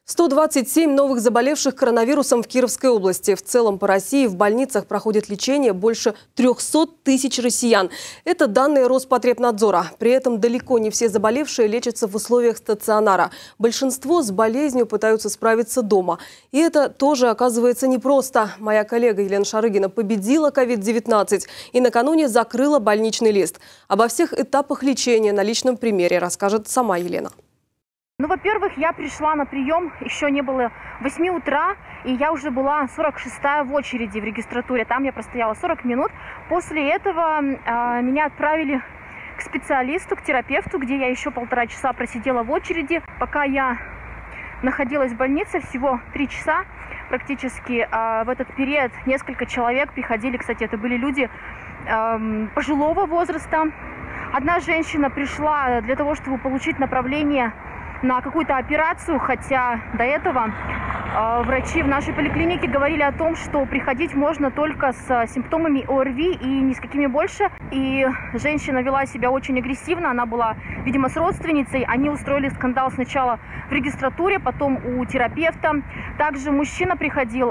127 новых заболевших коронавирусом в Кировской области. В целом по России в больницах проходит лечение больше 300 тысяч россиян. Это данные Роспотребнадзора. При этом далеко не все заболевшие лечатся в условиях стационара. Большинство с болезнью пытаются справиться дома. И это тоже оказывается непросто. Моя коллега Елена Шарыгина победила COVID-19 и накануне закрыла больничный лист. Обо всех этапах лечения на личном примере расскажет сама Елена. Во-первых, я пришла на прием, еще не было 8 утра, и я уже была 46-я в очереди в регистратуре. Там я простояла 40 минут. После этого меня отправили к специалисту, к терапевту, где я еще 1,5 часа просидела в очереди. Пока я находилась в больнице, всего 3 часа практически. В этот период несколько человек приходили, кстати, это были люди пожилого возраста. Одна женщина пришла для того, чтобы получить направление на какую-то операцию, хотя до этого врачи в нашей поликлинике говорили о том, что приходить можно только с симптомами ОРВИ и ни с какими больше. И женщина вела себя очень агрессивно, она была, видимо, с родственницей. Они устроили скандал сначала в регистратуре, потом у терапевта. Также мужчина приходил,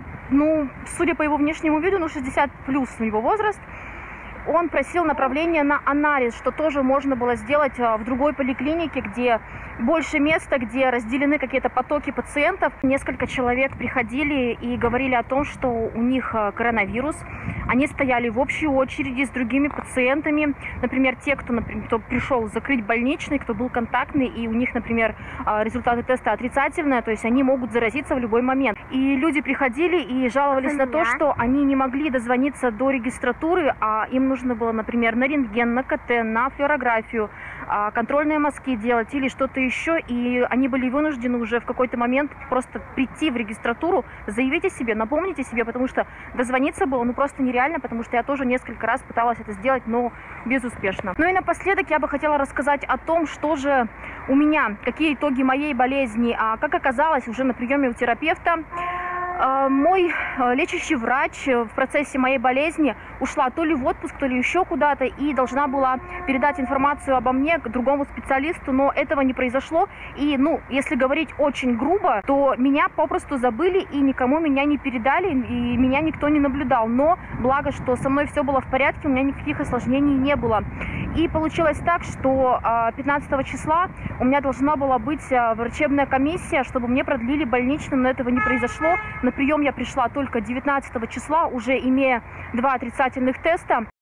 судя по его внешнему виду, 60 плюс у него возраст. Он просил направление на анализ, что тоже можно было сделать в другой поликлинике, где больше места, где разделены какие-то потоки пациентов. Несколько человек приходили и говорили о том, что у них коронавирус. Они стояли в общей очереди с другими пациентами. Например, те, кто пришел закрыть больничный, кто был контактный, и у них, например, результаты теста отрицательные, то есть они могут заразиться в любой момент. И люди приходили и жаловались на то, что они не могли дозвониться до регистратуры, а им нужно было, например, на рентген, на КТ, на флюорографию, контрольные мазки делать или что-то еще. И они были вынуждены уже в какой-то момент просто прийти в регистратуру, заявить о себе, напомнить о себе, потому что дозвониться было просто нереально, потому что я тоже несколько раз пыталась это сделать, но безуспешно. Ну и напоследок я бы хотела рассказать о том, что же у меня, какие итоги моей болезни. Как оказалось, уже на приеме у терапевта, мой лечащий врач в процессе моей болезни ушла то ли в отпуск, то ли еще куда-то, и должна была передать информацию обо мне к другому специалисту, но этого не произошло. И, если говорить очень грубо, то меня попросту забыли и никому меня не передали, и меня никто не наблюдал. Но благо, что со мной все было в порядке, у меня никаких осложнений не было. И получилось так, что 15 числа у меня должна была быть врачебная комиссия, чтобы мне продлили больничный, но этого не произошло. На прием я пришла только 19 числа, уже имея 2 отрицательных теста.